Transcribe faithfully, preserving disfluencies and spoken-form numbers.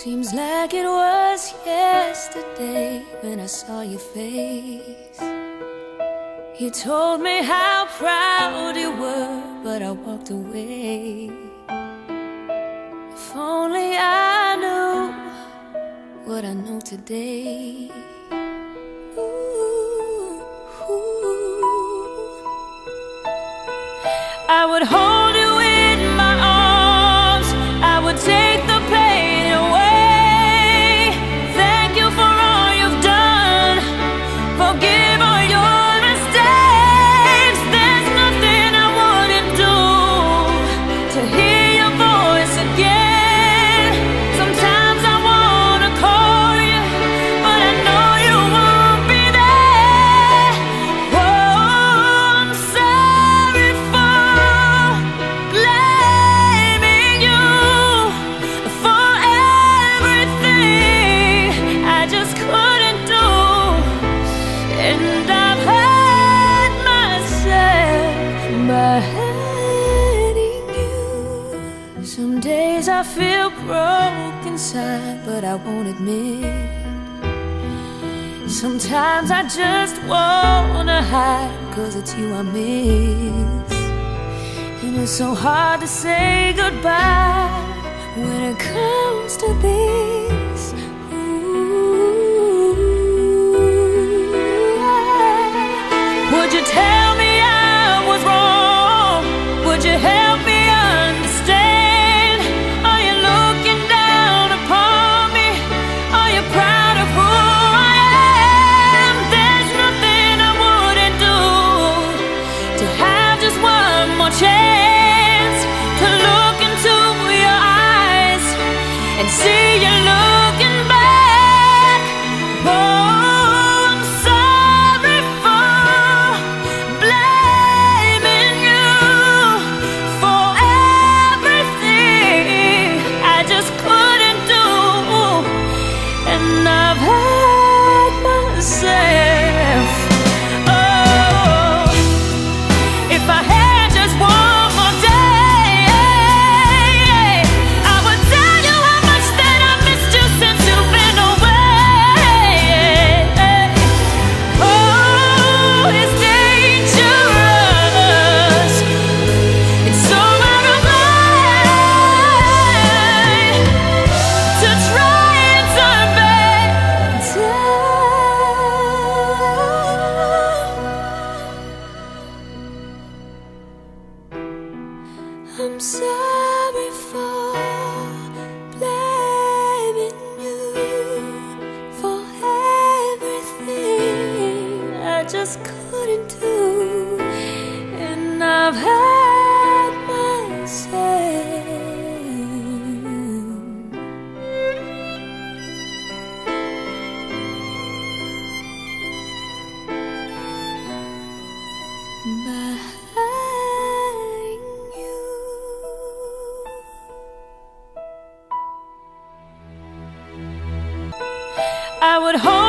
Seems like it was yesterday when I saw your face. You told me how proud you were, but I walked away. If only I knew what I know today. Ooh, ooh. I would hold you in my arms, I would take the pain away. Thank you for all you've done, forgive all your mistakes. There's nothing I wouldn't do to hear your voice again. Sometimes I wanna call you, but I know you won't be there. Oh, I'm sorry for blaming you for everything I just couldn't do. And I've hurt myself by hurting you. Some days I feel broke inside, but I won't admit. Sometimes I just wanna hide, cause it's you I miss. And it's so hard to say goodbye when it comes to this. Ooh. Would you tell me I was wrong? Would you help me understand? Are you looking down upon me? Are you proud of who I am? There's nothing I wouldn't do to have just one more chance to look into your eyes and see you looking back. Oh, I'm sorry for blaming you for everything I just couldn't do. And I've hurt myself. Oh, if I had just one more day, I would tell you how much that I missed you since you've been away. Oh, it's dangerous. It's so out of line to try and turn back time. I'm sorry for blaming you for everything I just couldn't do. And I've hurt myself by hurting you. I would hold